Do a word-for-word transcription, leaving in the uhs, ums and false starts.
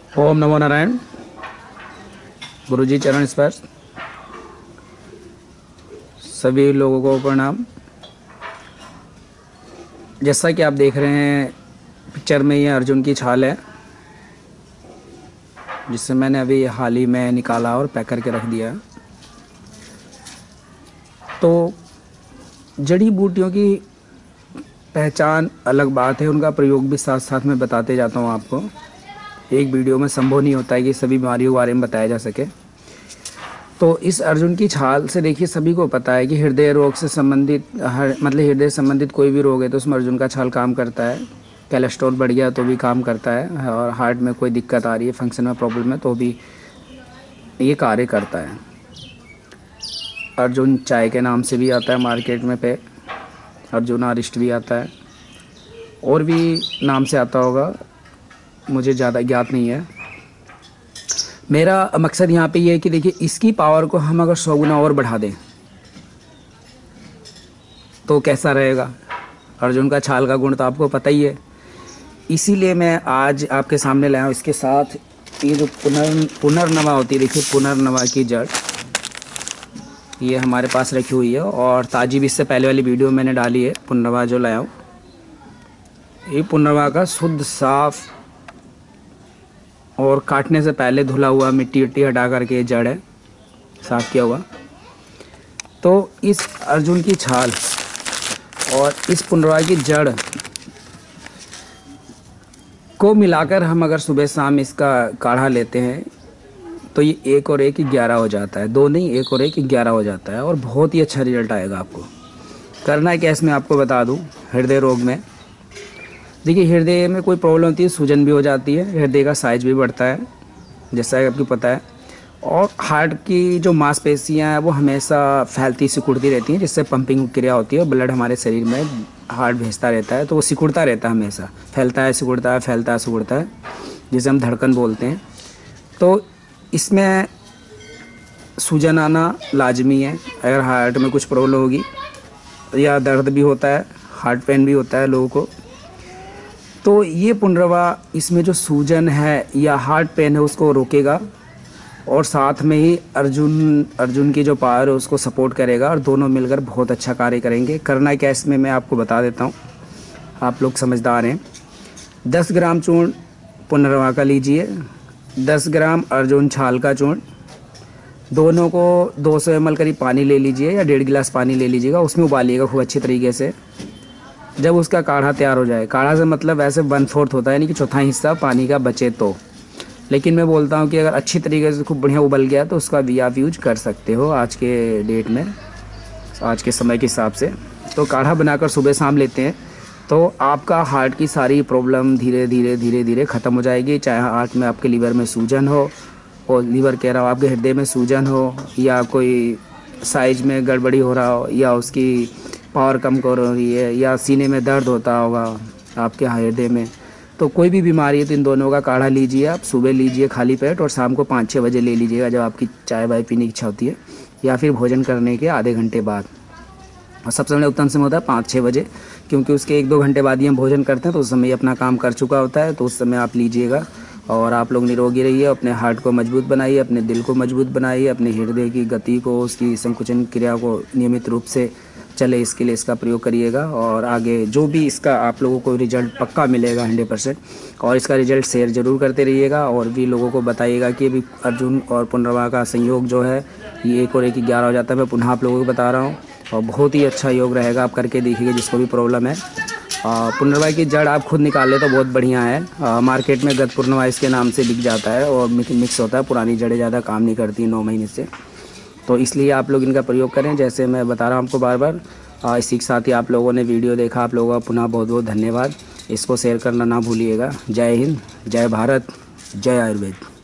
ओम नमो नारायण। गुरुजी चरण स्पर्श। सभी लोगों को प्रणाम। जैसा कि आप देख रहे हैं पिक्चर में, ये अर्जुन की छाल है जिसे मैंने अभी हाल ही में निकाला और पैक करके रख दिया। तो जड़ी बूटियों की पहचान अलग बात है, उनका प्रयोग भी साथ साथ में बताते जाता हूँ आपको। एक वीडियो में संभव नहीं होता है कि सभी बीमारियों के बारे में बताया जा सके। तो इस अर्जुन की छाल से देखिए, सभी को पता है कि हृदय रोग से संबंधित हर मतलब हृदय संबंधित कोई भी रोग है तो उसमें अर्जुन का छाल काम करता है। कोलेस्ट्रॉल बढ़ गया तो भी काम करता है, और हार्ट में कोई दिक्कत आ रही है, फंक्शन में प्रॉब्लम है तो भी ये कार्य करता है। अर्जुन चाय के नाम से भी आता है मार्केट में पे, अर्जुन अरिष्ट भी आता है, और भी नाम से आता होगा, मुझे ज़्यादा ज्ञात नहीं है। मेरा मकसद यहाँ पे ये है कि देखिए, इसकी पावर को हम अगर सौ गुना और बढ़ा दें तो कैसा रहेगा। अर्जुन का छाल का गुण तो आपको पता ही है, इसीलिए मैं आज आपके सामने लाया हूँ। इसके साथ ये जो पुनर् पुनर्नवा होती है, देखिए पुनर्नवा की जड़ ये हमारे पास रखी हुई है, और ताजी भी इससे पहले वाली वीडियो मैंने डाली है। पुनर्नवा जो लाया हूँ, ये पुनर्नवा का शुद्ध साफ और काटने से पहले धुला हुआ, मिट्टी मिट्टी हटा करके ये जड़ है, साफ किया हुआ। तो इस अर्जुन की छाल और इस पुनर्नवा की जड़ को मिलाकर हम अगर सुबह शाम इसका काढ़ा लेते हैं तो ये एक और एक ग्यारह हो जाता है। दो नहीं, एक और एक ग्यारह हो जाता है, और बहुत ही अच्छा रिजल्ट आएगा आपको। करना है क्या इसमें आपको बता दूं। हृदय रोग में देखिए, हृदय में कोई प्रॉब्लम होती है, सूजन भी हो जाती है, हृदय का साइज भी बढ़ता है जैसा कि आपको पता है, और हार्ट की जो मांसपेशियां हैं वो हमेशा फैलती सिकुड़ती रहती हैं, जिससे पंपिंग क्रिया होती है और ब्लड हमारे शरीर में हार्ट भेजता रहता है, तो वो सिकुड़ता रहता है, हमेशा फैलता है सिकुड़ता है फैलता है सिकुड़ता है, जिसे हम धड़कन बोलते हैं। तो इसमें सूजन आना लाजमी है। अगर हार्ट में कुछ प्रॉब्लम होगी या दर्द भी होता है, हार्ट पेन भी होता है लोगों को, तो ये पुनर्नवा इसमें जो सूजन है या हार्ट पेन है उसको रोकेगा, और साथ में ही अर्जुन अर्जुन की जो पावर है उसको सपोर्ट करेगा, और दोनों मिलकर बहुत अच्छा कार्य करेंगे। करना क्या इसमें मैं आपको बता देता हूँ, आप लोग समझदार हैं। दस ग्राम चूर्ण पुनर्नवा का लीजिए, दस ग्राम अर्जुन छाल का चूर्ण, दोनों को दो सौ एम एल करीब पानी ले लीजिए या डेढ़ गिलास पानी ले लीजिएगा, उसमें उबालिएगा खूब अच्छी तरीके से। जब उसका काढ़ा तैयार हो जाए, काढ़ा से मतलब वैसे वन फोर्थ होता है, यानी कि चौथा हिस्सा पानी का बचे तो, लेकिन मैं बोलता हूँ कि अगर अच्छी तरीके से खूब बढ़िया उबल गया तो उसका भी आप यूज कर सकते हो आज के डेट में, आज के समय के हिसाब से। तो काढ़ा बनाकर सुबह शाम लेते हैं तो आपका हार्ट की सारी प्रॉब्लम धीरे धीरे धीरे धीरे ख़त्म हो जाएगी। चाहे हार्ट में आपके लीवर में सूजन हो, और लीवर कह रहा हो आपके हृदय में सूजन हो, या कोई साइज में गड़बड़ी हो रहा हो, या उसकी पावर कम कर रही है, या सीने में दर्द होता होगा आपके हृदय में, तो कोई भी बीमारी है तो इन दोनों का काढ़ा लीजिए आप। सुबह लीजिए खाली पेट, और शाम को पाँच छः बजे ले लीजिएगा जब आपकी चाय वाय पीने की इच्छा होती है, या फिर भोजन करने के आधे घंटे बाद। और सबसे पहले उत्तम समय होता है पाँच छः बजे, क्योंकि उसके एक दो घंटे बाद ही हम भोजन करते हैं, तो उस समय अपना काम कर चुका होता है, तो उस समय आप लीजिएगा। और आप लोग निरोगी रहिए, अपने हार्ट को मजबूत बनाइए, अपने दिल को मजबूत बनाइए, अपने हृदय की गति को, उसकी संकुचन क्रिया को नियमित रूप से चले, इसके लिए इसका प्रयोग करिएगा। और आगे जो भी इसका आप लोगों को रिजल्ट पक्का मिलेगा हंड्रेड परसेंट, और इसका रिजल्ट शेयर ज़रूर करते रहिएगा, और भी लोगों को बताइएगा कि अभी अर्जुन और पुनर्नवा का संयोग जो है ये एक और एक ग्यारह हो जाता है। मैं पुनः आप लोगों को बता रहा हूँ, और बहुत ही अच्छा योग रहेगा, आप करके देखिएगा जिसको भी प्रॉब्लम है। पुनर्नवा की जड़ आप खुद निकाल ले तो बहुत बढ़िया है। आ, मार्केट में गत पुनर्नवा इसके नाम से बिक जाता है, और मिक्स होता है, पुरानी जड़ें ज़्यादा काम नहीं करती नौ महीने से, तो इसलिए आप लोग इनका प्रयोग करें जैसे मैं बता रहा हूँ आपको बार बार। इसी के साथ ही आप लोगों ने वीडियो देखा, आप लोगों का पुनः बहुत बहुत धन्यवाद। इसको शेयर करना ना भूलिएगा। जय हिंद, जय भारत, जय आयुर्वेद।